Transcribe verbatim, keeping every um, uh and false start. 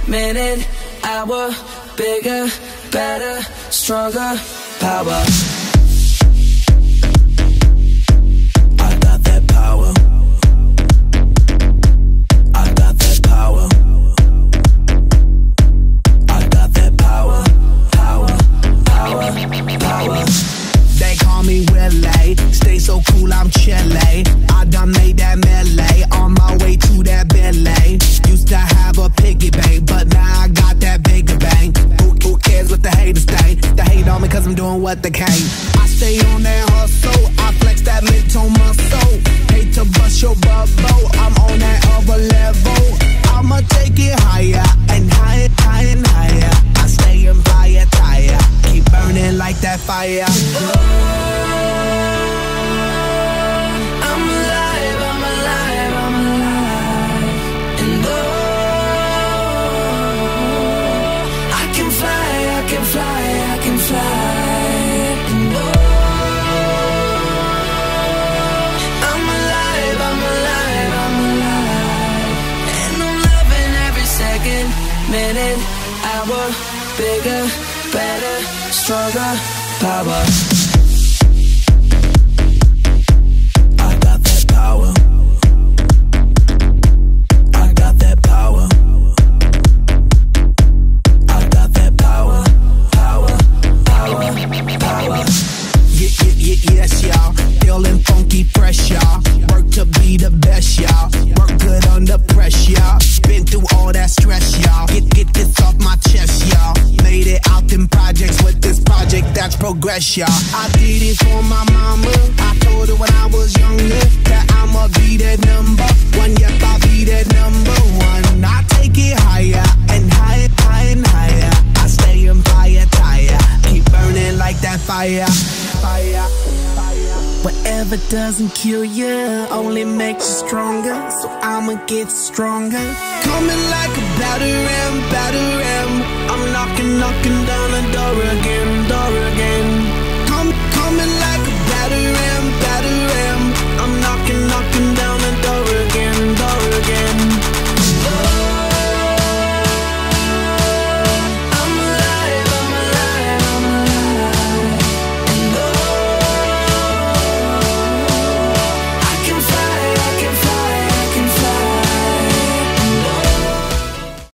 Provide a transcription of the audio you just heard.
minute, hour, bigger, better, stronger, power. I got that power. I got that power. I got that power. Power, power, power. They call me Willie, stay so cool, I'm chilly. I done made that melee, on my way to that Billy. Used to have a piggy bank, but now I got that bigger bang. Who, who cares what the haters think? They hate on me cause I'm doing what they can. I stay on that hustle, I flex that mental muscle. Hate to bust your bubble, I'm on that other level. I'ma take it higher, and higher, higher, and higher. I stay in fire, tire, keep burning like that fire. Minute, hour, bigger, better, stronger, power. I got that power. I got that power. I got that power. Power, power, power. Yeah, yeah, yeah, yes, y'all. Feeling funky, fresh, y'all. Work to be the best, y'all. Work good under pressure, y'all. Been through all that stress, y'all. Get, get this off my chest, y'all. Made it out in projects with this project, that's progress, y'all. I did it for my mama. I told her when I was younger that I'ma be that number one. Yep, I'll be that number one. I take it higher and higher, higher and higher. I stay in fire, tire. Keep burning like that fire. Fire, fire. Whatever doesn't kill you only makes you stronger. So I'ma get stronger. Coming like a batter ram, batter ram. I'm knocking, knocking down the door again, door again.